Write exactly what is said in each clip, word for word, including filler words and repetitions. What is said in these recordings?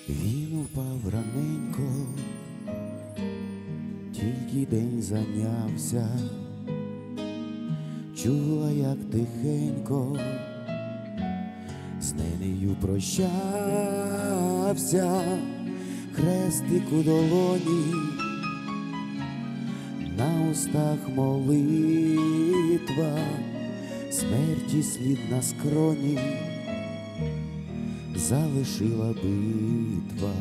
Він упав раненько, тільки день зайнявся, чула, як тихенько з нею прощався, хрестик у долоні, на устах молитва, смерті слід на скроні залишила битва.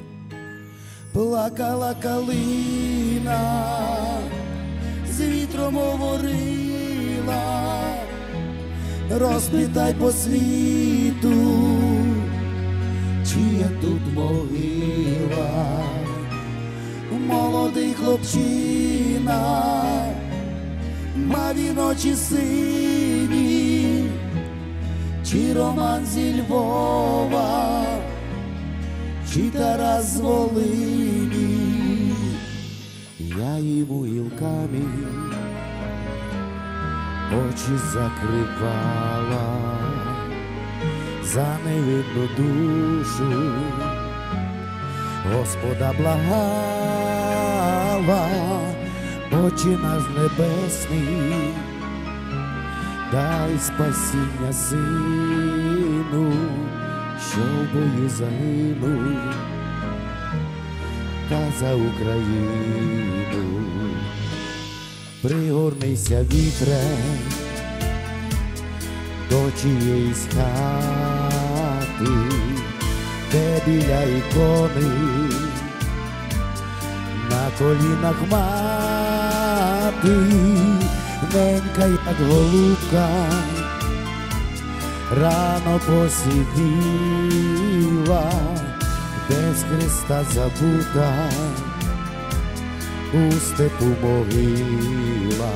Плакала калина, з вітром говорила, розпитай по світу, чия тут могила. Молодий хлопчина, мав він очі сині, чи Роман зі Львова, чи Тарас з Волині. Я йому гілками очі закривала, за невинну душу Господа благала. Отче наш небесний, дай спасіння сину, що в бою загинув, та за Україну. Пригорнися, вітре, до чиєїсь хати, де біля ікони на колінах мати, ненька, як голубка, рано посивіла, без Христа забута, у степу могила.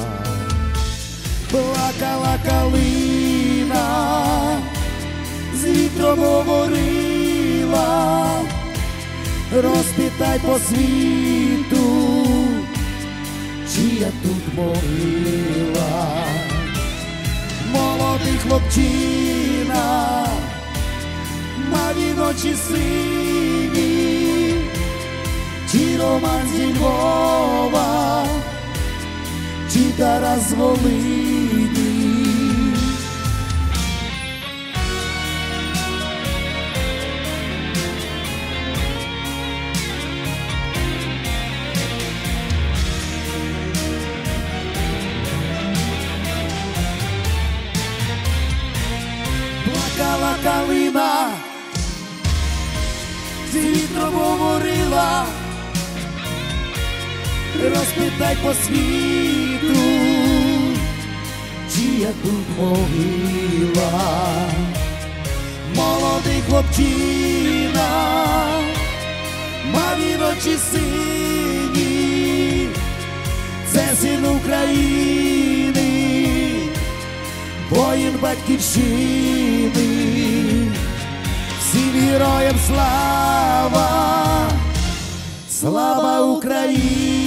Плакала калина, з вітром говорила, розпитай по світу, чия тут могила. Молодий хлопчина, мав він очі сині, чи Роман зі Львова, чи Тарас з Волині. Плакала калина, з вітром говорила, розпитай по світу, чия тут могила. Молодий хлопчина, мав він очі сині, це син України, воїн батьківщини. Всім героям слава, слава Україні!